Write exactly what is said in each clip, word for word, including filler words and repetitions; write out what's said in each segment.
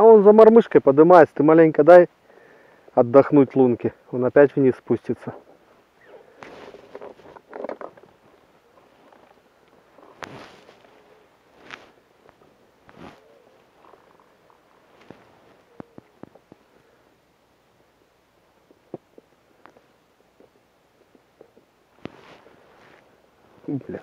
он за мормышкой поднимается. Ты маленько дай отдохнуть лунке. Он опять вниз спустится. Бля.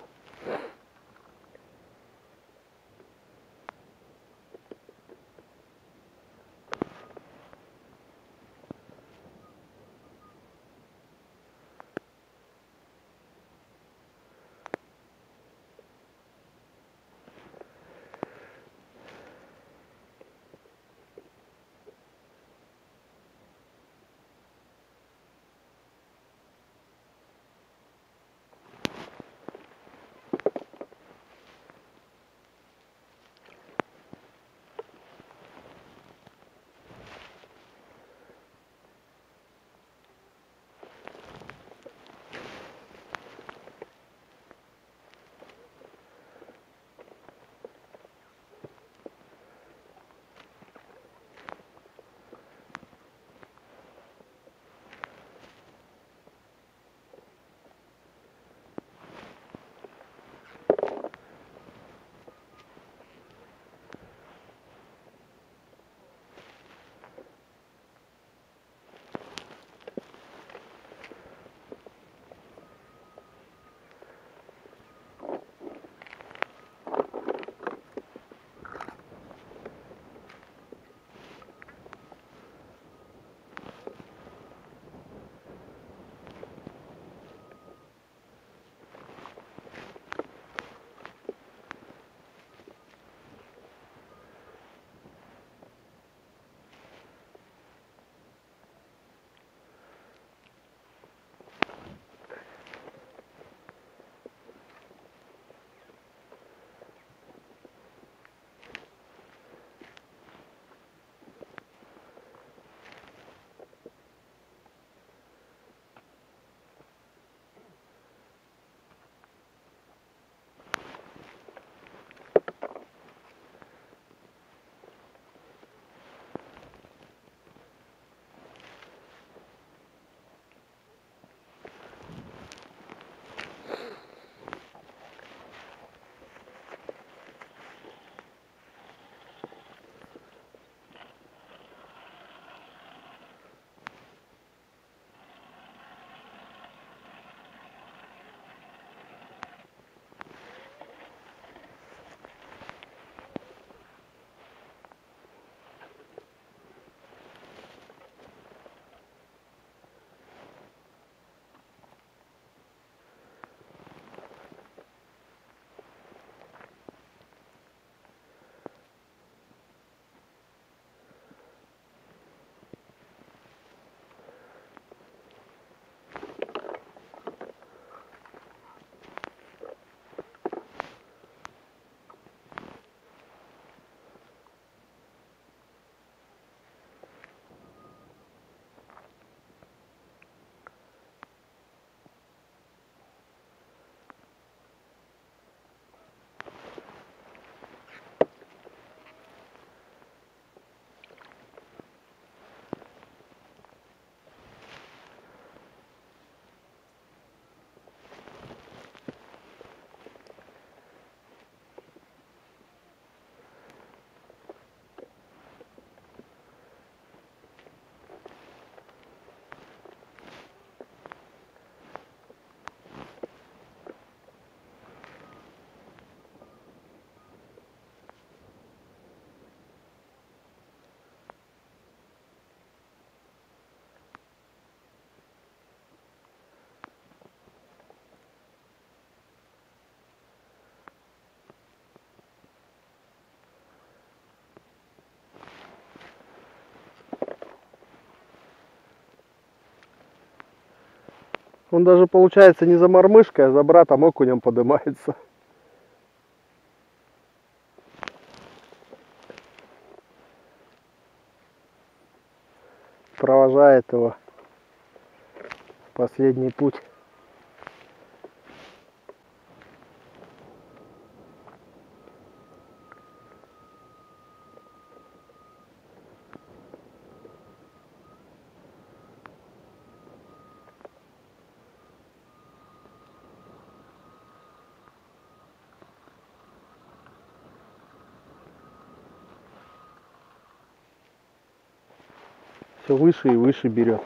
Он даже, получается, не за мормышкой, а за братом окунем поднимается. Провожает его в последний путь. все выше и выше берет.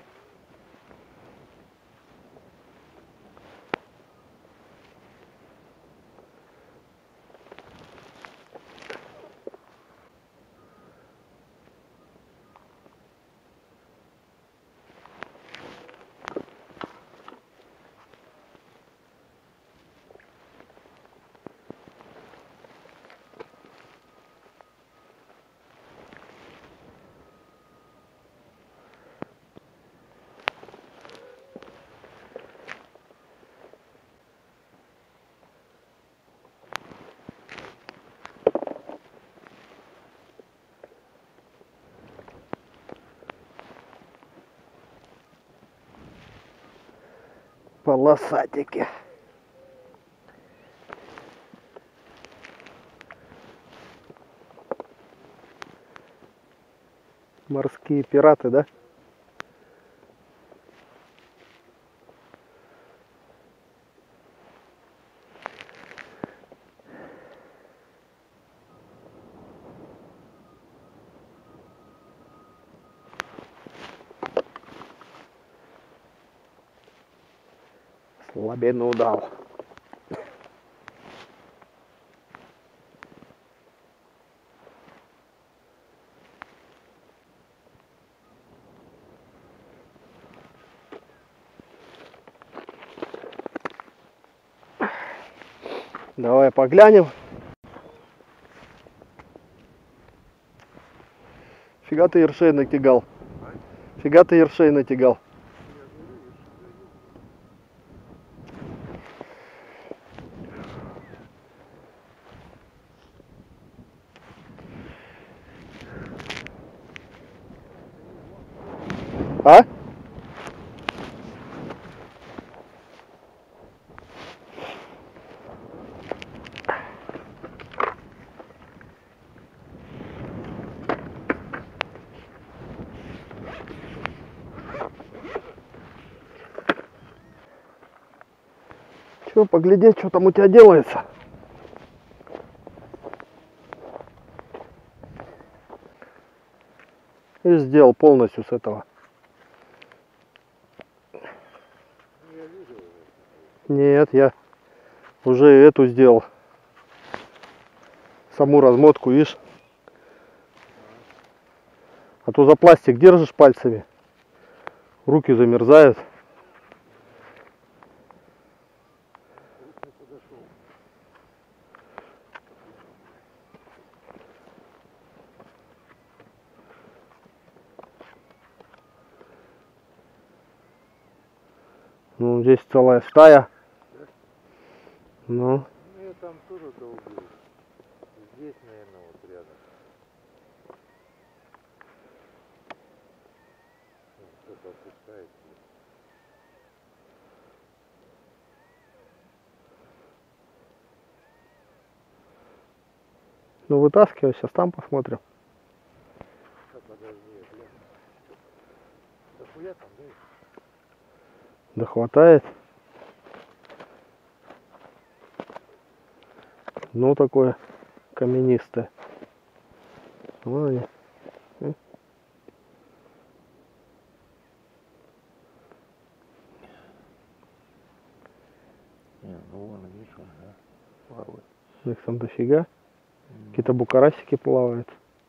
Полосатики. Морские пираты, да? Слабину дал. Давай поглянем. Фига ты ершей натягал. Фига ты ершей натягал. А? Че, поглядеть, что там у тебя делается? И сделал полностью с этого. Нет, я уже эту сделал. Саму размотку, видишь? А то за пластик держишь пальцами, руки замерзают. Ну, здесь целая стая. Ну. Ну, я там тоже долбил. Здесь, наверное, вот рядом. Кто-то опускается. Ну, вытаскивай, сейчас там посмотрим. Да подожди, бля. Да хуя там, да? Да хватает. Ну, такое каменистое. Вон они. Не, ну вон, видишь, ага. Плавает. Их там дофига. Какие-то букарасики плавают.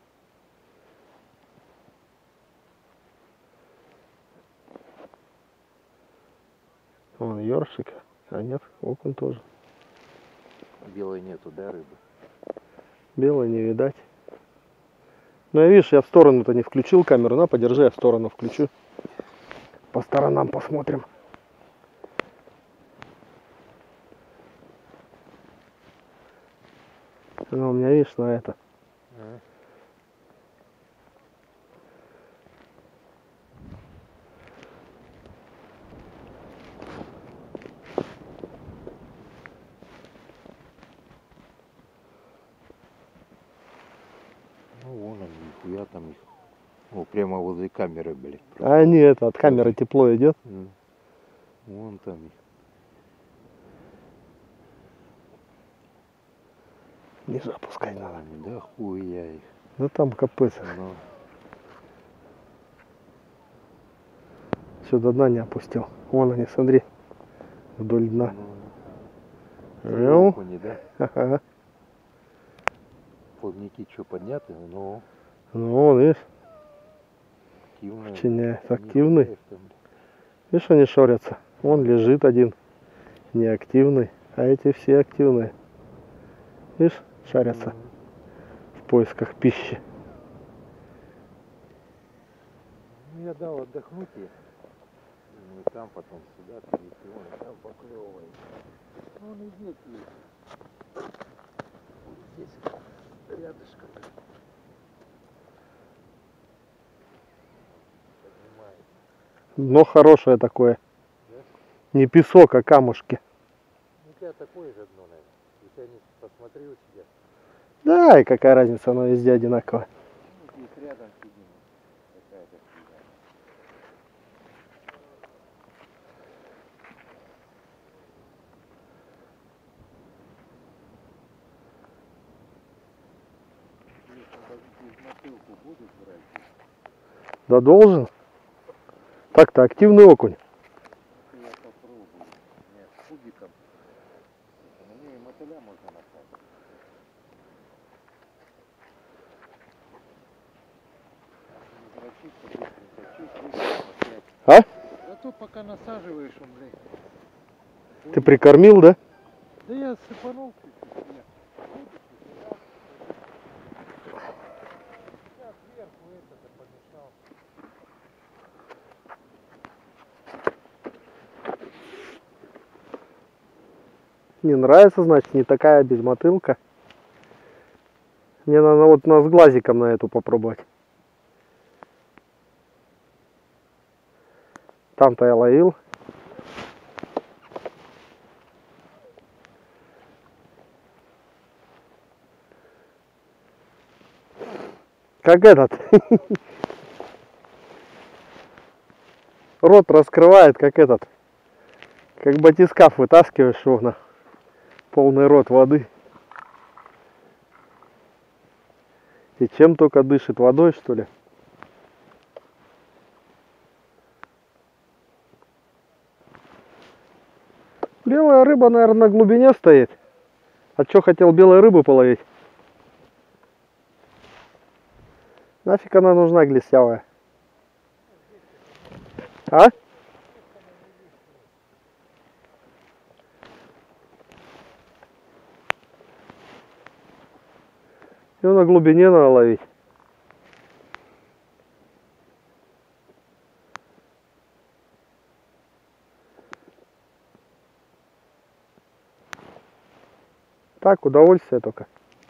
Вон ёршик. А нет, окунь тоже. Белой нету, да, рыбы? Белой не видать. Ну, я видишь, я в сторону-то не включил камеру. На, подержи, я в сторону включу. По сторонам посмотрим. Ну, у меня, видишь, на это. А? Ну, вон они, нихуя там их. О, прямо возле камеры, блядь. А они это, от камеры тепло идет. Mm. Вон там их. Ниже опускай надо. Да хуя их. Ну там капец. Ну. еще до дна не опустил. Вон они, смотри. Вдоль дна. Ну, Ну. окуни, да? Ага. Плавники что, подняты? Ну, Ну, вон, видишь, активные. вчиняет. Нихуя Активный. их там. Видишь, они шорятся. Вон лежит один. Неактивный. А эти все активные. Видишь, шарятся Мгм. в поисках пищи. Ну, я дал отдохнуть ей. Ну и там потом сюда перейти, вон, и там поклевывает. Ну он и здесь есть. Здесь рядышком. Поднимает. Дно хорошее такое. Да? Не песок, а камушки. Ну, у тебя такое же дно, наверное. Если я не посмотрю у тебя. Да, и какая разница, оно везде одинаково. Ну, здесь рядом сидим. Какая-то фигня. Здесь мотылку будут брать? Да должен. Так-то активный окунь. Я попробую. Нет, с кубиком. Мне и мотыля можно насадить. Не дрочиться, быстренько, чуть-чуть, опять. А? А то пока насаживаешь, он, блядь. Ты прикормил, да? Да я сыпанул чуть-чуть. Нет. Сейчас сверху это помешал. Не нравится, значит, не такая безмотылка. Мне надо вот на с глазиком на эту попробовать. Там-то я ловил. Как этот. Рот раскрывает, как этот. Как батискаф вытаскиваешь его на полный рот воды. И чем только дышит, водой, что ли? Белая рыба, наверное, на глубине стоит. А что хотел белой рыбы половить? Нафиг она нужна, глистявая? А? Ее на глубине надо ловить. Так, удовольствие только.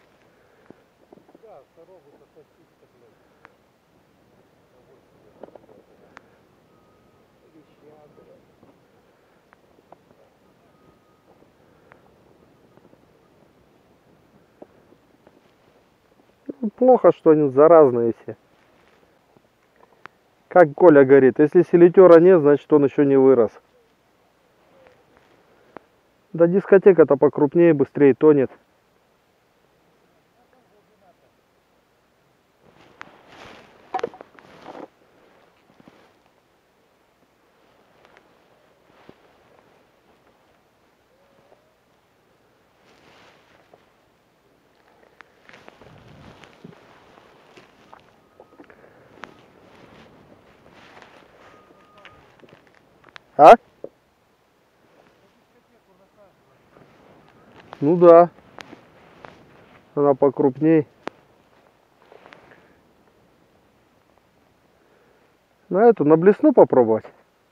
Плохо, что они заразные все. Как Коля говорит, если селитера нет, значит он еще не вырос. Да дискотека-то покрупнее, быстрее тонет. А? Ну да. Она покрупней. На эту, на блесну попробовать.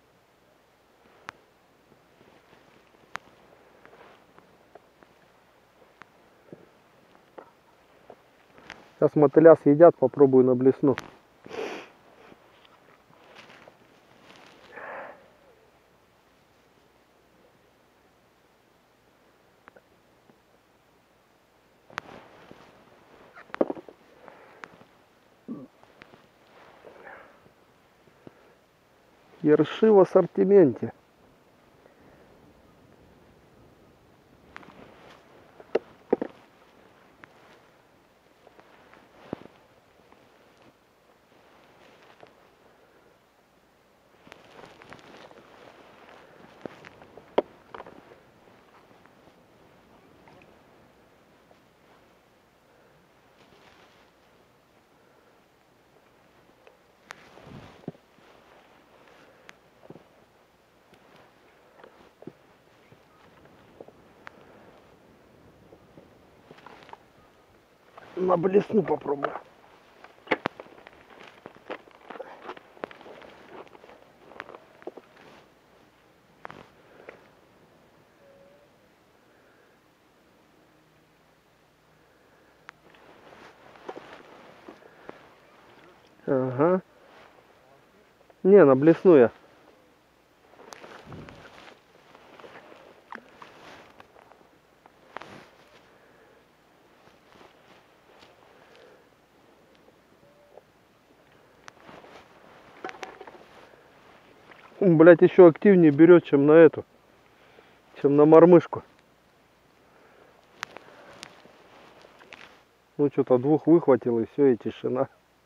Сейчас мотыля съедят, попробую на блесну. Ерши в ассортименте. На блесну попробую. Ага. Не, на блесну я. Блять, еще активнее берет, чем на эту, чем на мормышку. Ну что-то двух выхватил и все, и тишина.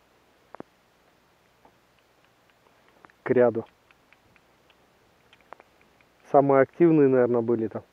К ряду. Самые активные, наверное, были там.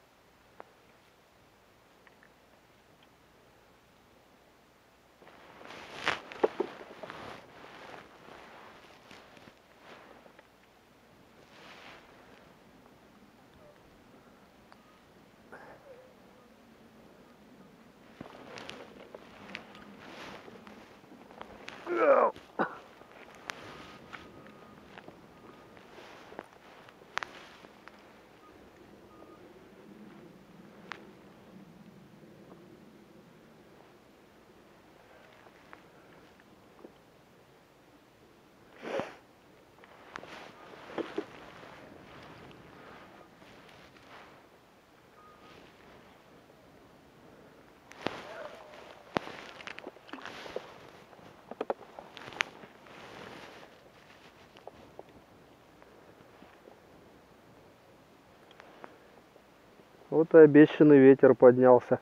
Вот и обещанный ветер поднялся.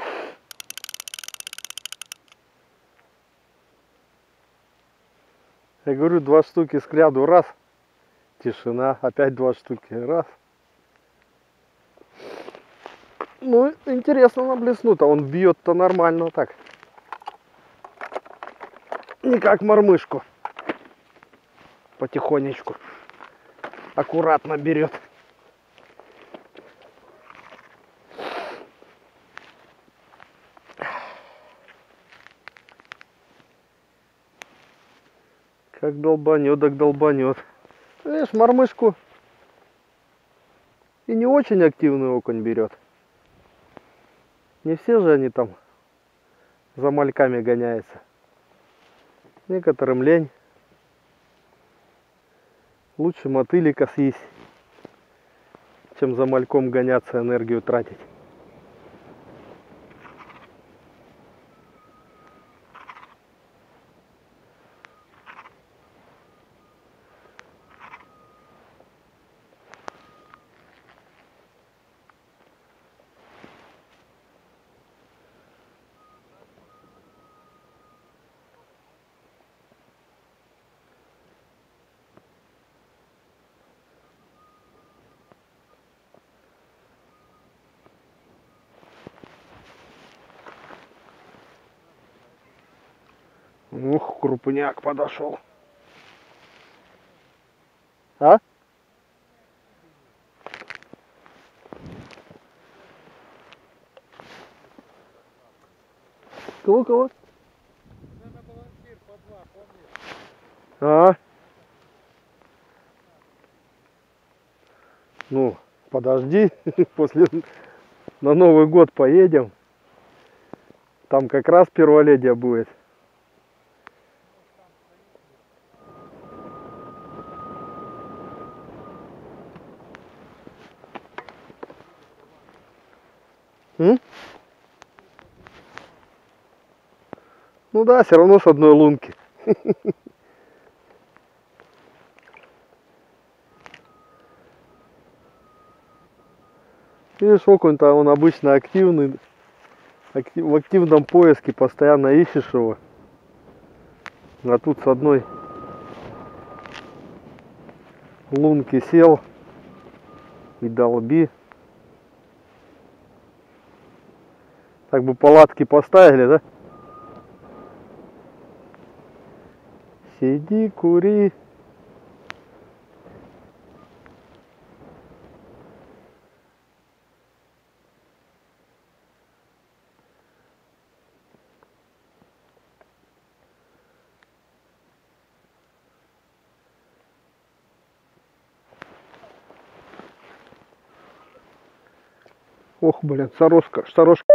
Я говорю, два штуки с ряду, раз. Тишина, опять два штуки, раз. Ну, интересно на блесну-то, он бьет-то нормально так. Не как мормышку. Потихонечку. Аккуратно берет. Как долбанет, так долбанет. Видишь, мормышку и не очень активный окунь берет. Не все же они там за мальками гоняются. Некоторым лень. Лучше мотылика съесть, чем за мальком гоняться, энергию тратить. Ух, крупняк подошел. А? Кого, кого? А? Ну, подожди, после на Новый год поедем. Там как раз перволедие будет. М? Ну да, все равно с одной лунки. Видишь, окунь-то он обычно активный. Актив, в активном поиске постоянно ищешь его. А тут с одной лунки сел и долби. Так бы палатки поставили, да? Сиди, кури. Ох, блин, сорожка, сорожка.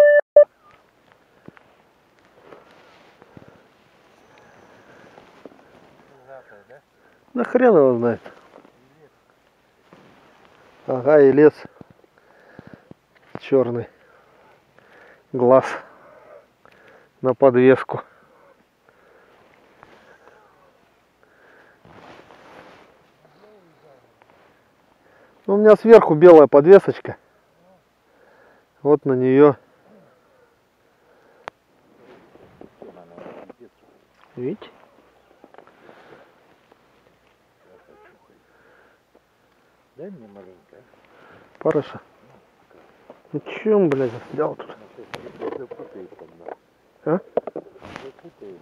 Пузатая, да? Да хрен его знает. Ага, и лес черный. Глаз на подвеску. Ну, у меня сверху белая подвесочка. Вот на нее. Видите? Дай мне маленько. Парыша. Ну чем, блядь, застрял тут? Запутает тогда. А? Запутает.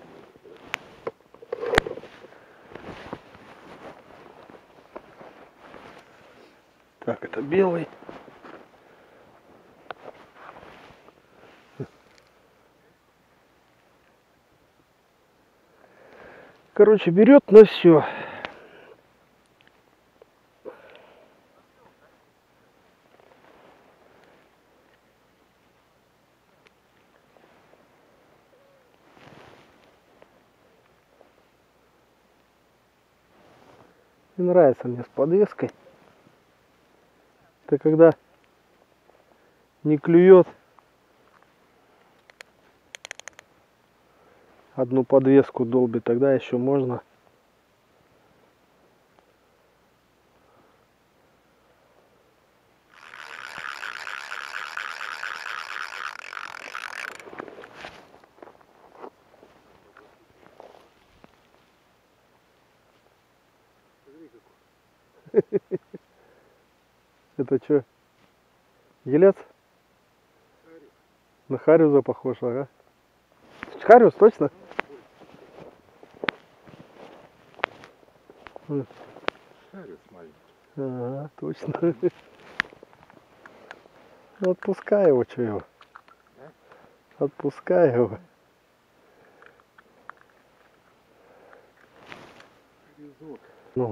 Так, это белый. Короче, берет на все. Не нравится мне с подвеской. Это когда не клюет одну подвеску долбит, тогда еще можно. Это что? Елец? На хариуза похож, ага. Хариус, точно? Шарик маленький. Ага, точно. Отпускай его, что его? Отпускай его. Везут. Ну.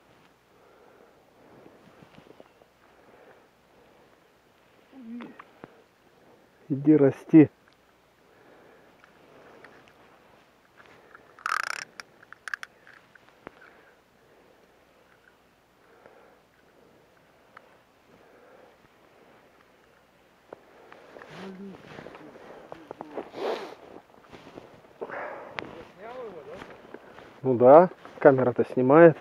Иди расти. Ну да, камера-то снимает.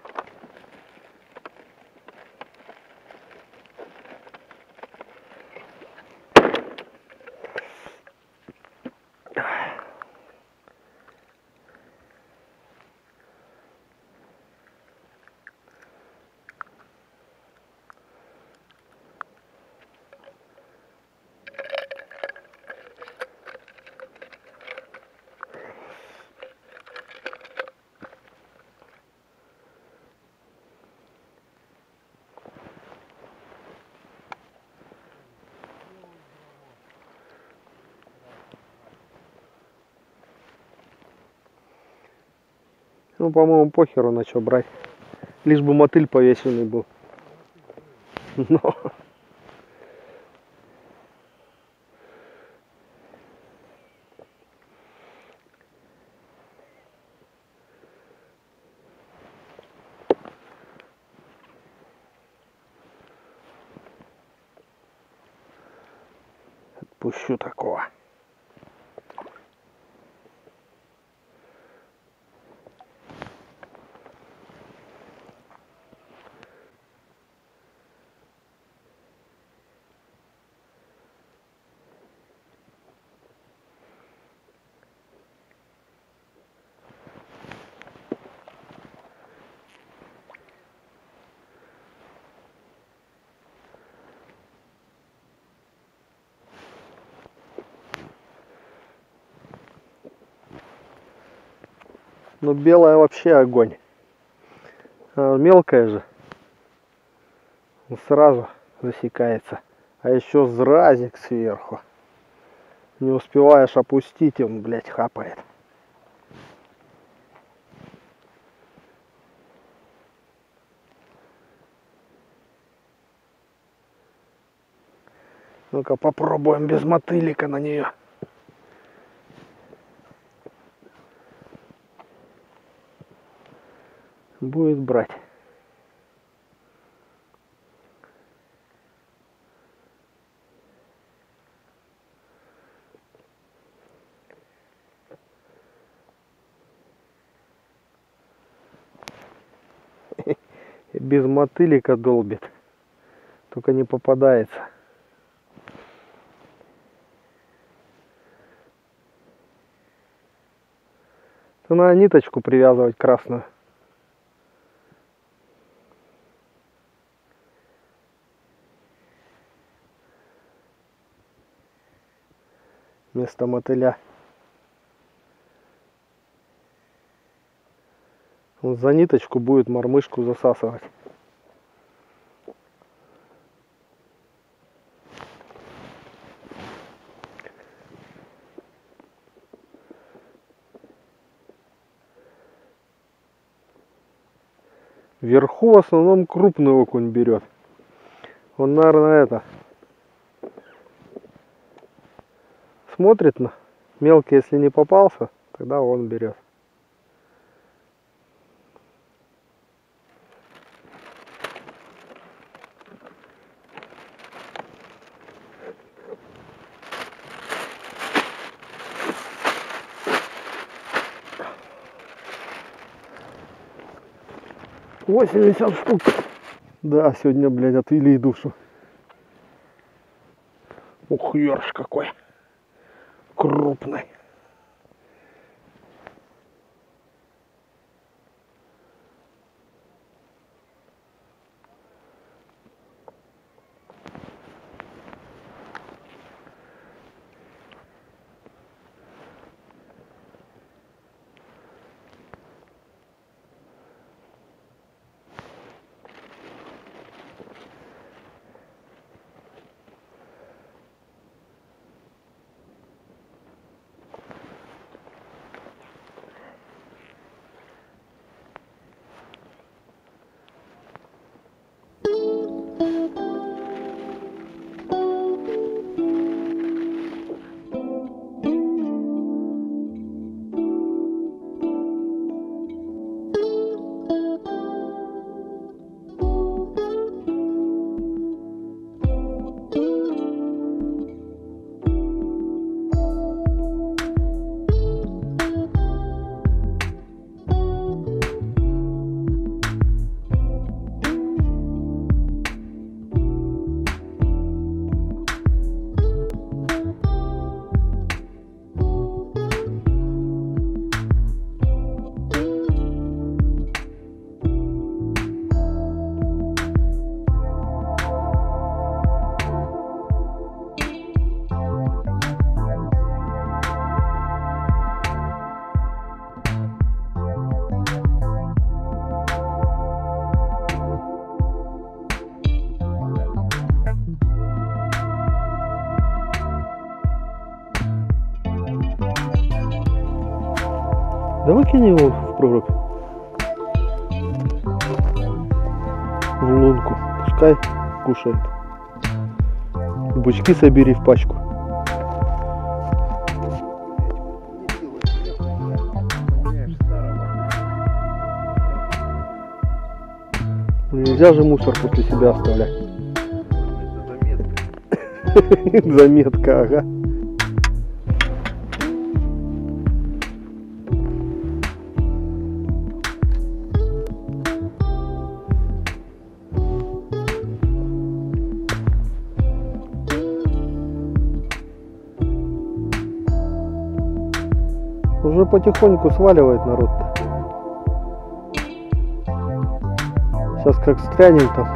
Ну, по-моему, похеру на что брать. Лишь бы мотыль повешенный был. Но. Отпущу такого. Ну, белая вообще огонь. А мелкая же сразу засекается. А еще зразик сверху. Не успеваешь опустить, он, блядь, хапает. Ну-ка попробуем без мотылика на нее. Будет брать. Без мотылика долбит. Только не попадается. Это надо ниточку привязывать красную. Вместо мотыля. Вот за ниточку будет мормышку засасывать. Вверху в основном крупный окунь берет. Он, наверное, это смотрит на мелкий, если не попался, тогда он берет. восемьдесят штук. Да, сегодня, блядь, отвели и душу. Ух, ёрш какой. Крупный. Да выкинь его в прорубь. В лунку. Пускай кушает. Бычки собери в пачку. Нельзя же мусор после себя оставлять. Это заметка. Заметка, ага. Уже потихоньку сваливает народ-то. Сейчас как стрянем там.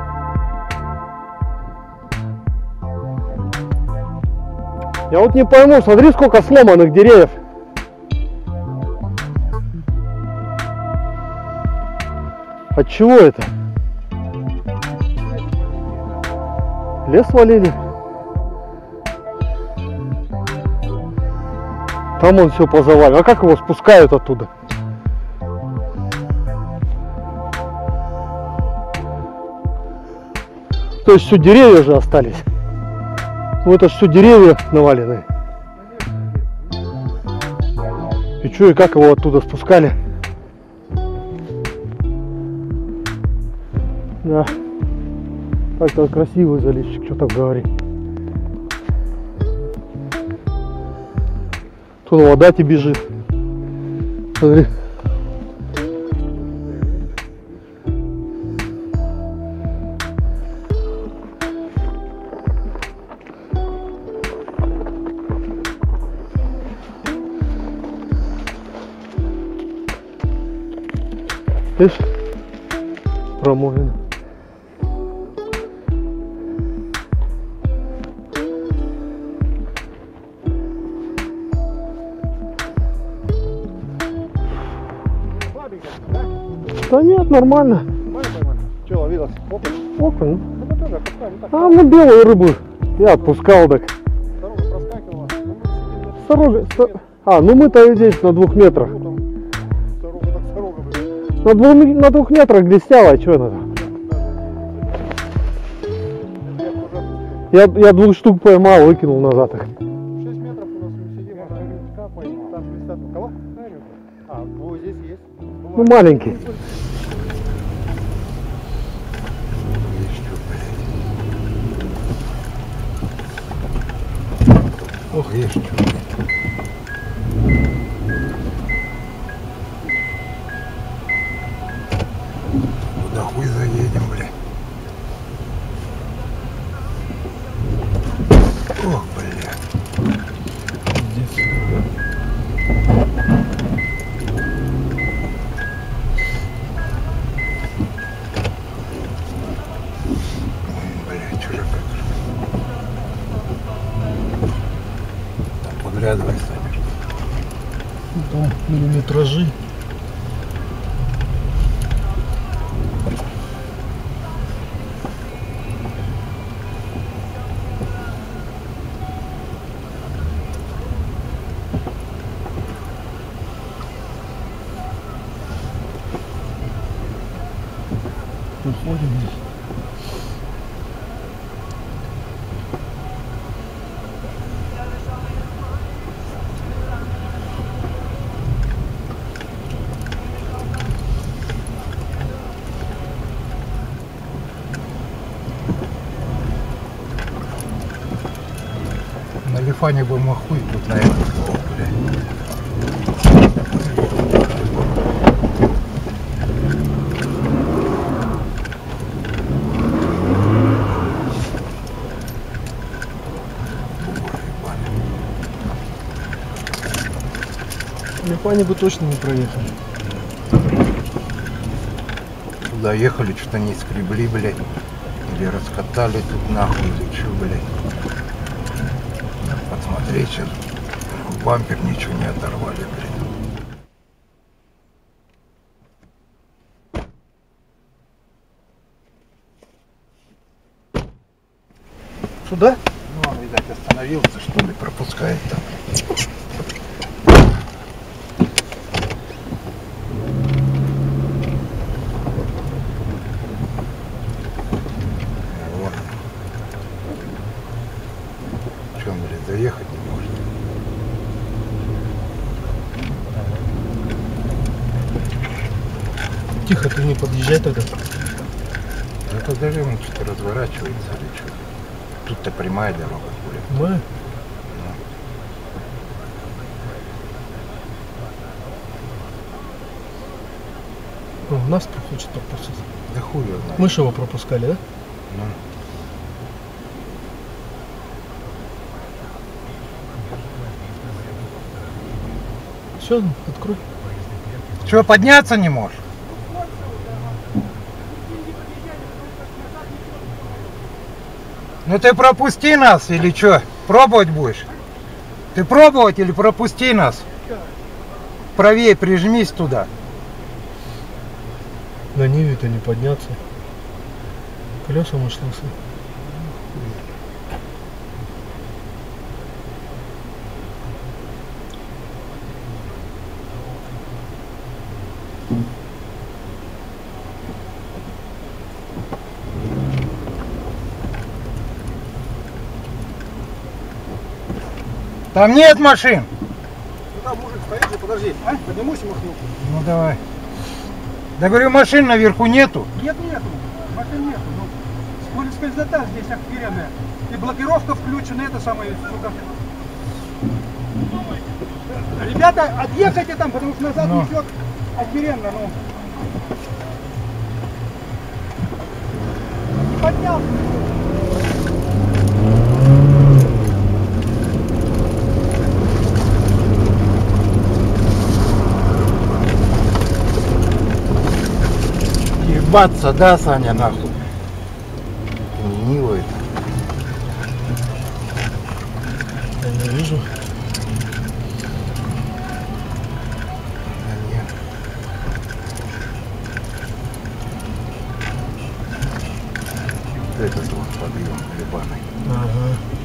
Я вот не пойму, смотри, сколько сломанных деревьев. От чего это? Лес свалили? Там он все позавалил. А как его спускают оттуда? То есть все деревья же остались. Ну это ж все деревья наваленные. И что, и как его оттуда спускали? Да. Так-то красивый заливчик, что там говорить. Тут вода тебе бежит. Смотри. Видишь? Промоина. Да нет, нормально. Что ловилась? Окунь? Окунь. Это тоже опускали, так. А, ну белую рыбу я отпускал так. Дорога проскакивала. Сорога, со- А, ну мы-то здесь на двух метрах. Ну там дорога так дорога, блин. На, двух, на двух метрах глистяла, а что надо? Я, я двух штук поймал, выкинул назад их. шесть метров у нас мы сидим, а там поймал. Там висят. Кого? А, вот здесь есть. Ну маленький. Ох, есть что. Куда хуй заедем, блядь. Ох, блядь. Здесь. Блядь, чужак. Там подглядывай, Саня. Там миллиметражи. Выходим здесь. На Лифане бы махуй тут, наверное, блядь. Липани бы точно не проехали. Туда ехали, что-то не скребли, блядь. Или раскатали тут нахуй, или что, блядь. Надо посмотреть, сейчас бампер ничего не оторвали, блядь. Сюда? Ну, он, видать, остановился, что ли, пропускает там. Вот. Че он, блядь, заехать не может? Тихо, ты не подъезжай тогда. Да подожди, он что-то разворачивается или что. Тут-то прямая дорога, блядь. Мы? Ну, нас хочет пропустить. Да хуй его знает. Мы же его пропускали, да? Ну. Все, открой. Че, подняться не можешь? Ну ты пропусти нас или что? Пробовать будешь? Ты пробовать или пропусти нас? Правее прижмись туда. На Ниве-то не подняться. Колеса машлысы. Там нет машин. Ну там мужик стоит же, подожди. А? Поднимусь и махну. Ну давай. Да говорю, машин наверху нету. Нет, нету. Машин нету. Ну, скользота здесь охеренная. И блокировка включена, это самое, сука. Ребята, отъехайте там, потому что назад Ну. несет охеренно, ну. Не поднял. Ебаться, да, Саня, нахуй? Ленивый. Я не вижу. Да нет. Вот этот вот подъем ебаный. Ага.